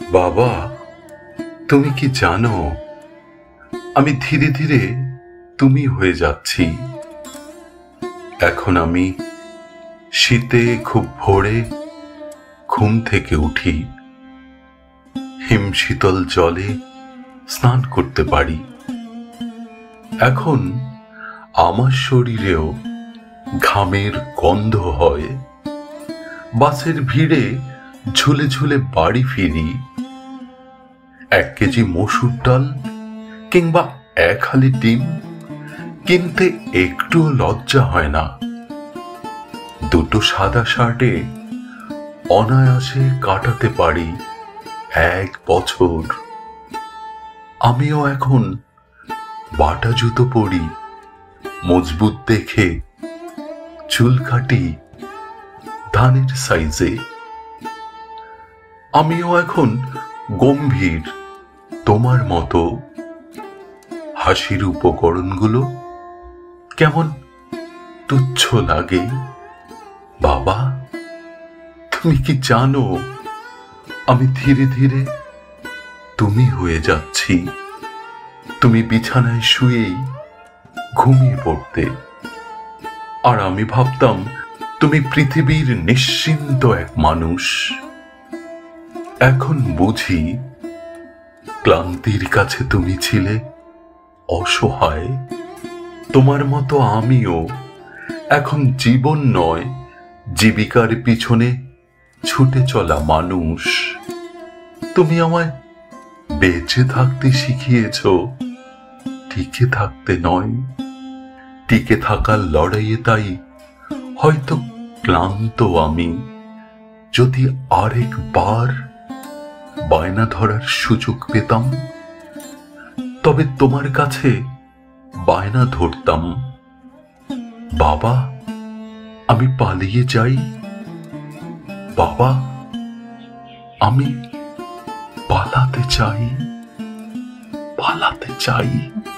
বাবা, তুমি কি জানো, আমি ধীরে ধীরে তুমি হয়ে যাচ্ছি। এখন আমি শীতে খুব ভোরে ঘুম থেকে উঠি, হিমশীতল জলে স্নান করতে পারি। এখন আমার শরীরেও ঘামের গন্ধ হয়। বাসের ভিড়ে ঝুলে ঝুলে বাড়ি ফিরি। 1 কেজি মসুর ডাল কিংবা 1 হালি ডিম কিনতে একটুও লজ্জা হয় না। 2টো সাদা শার্টে অনায়াসে কাটাতে পারি 1 বছর। আমিও এখন বাটা জুতো পরি, মজবুত দেখে, চুল কাটি ধানের সাইজে। আমিও এখন গম্ভীর তোমার মতো। হাসির উপকরণগুলো কেমন তুচ্ছ লাগে। বাবা, তুমি কি জানো, আমি ধীরে ধীরে তুমি হয়ে যাচ্ছি। তুমি বিছানায় শুয়েই ঘুমিয়ে পড়তে, আর আমি ভাবতাম তুমি পৃথিবীর নিশ্চিন্ত এক মানুষ। এখন বুঝি ক্লান্তির কাছে তুমি ছিলে অসহায়। তোমার মতো আমিও এখন জীবন নয়, জীবিকার পিছনে ছুটে চলা মানুষ। তুমি আমায় বেঁচে থাকতে শিখিয়েছ, টিকে থাকতে নয়। টিকে থাকার লড়াইয়ে তাই হয়তো ক্লান্ত আমি। যদি আরেকবার বায়না ধরার সুযোগ পেতাম, তবে তোমার কাছে বায়না ধরতাম, বাবা আমি পালিয়ে যাই, বাবা আমি পালাতে চাই, পালাতে চাই।